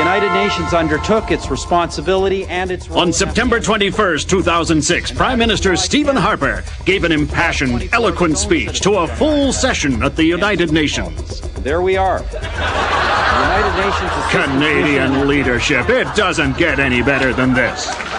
United Nations undertook its responsibility and its role. On September 21st, 2006, Prime Minister Stephen Harper gave an impassioned, eloquent speech to a full session at the United Nations. There we are. The United Nations Canadian leadership. It doesn't get any better than this.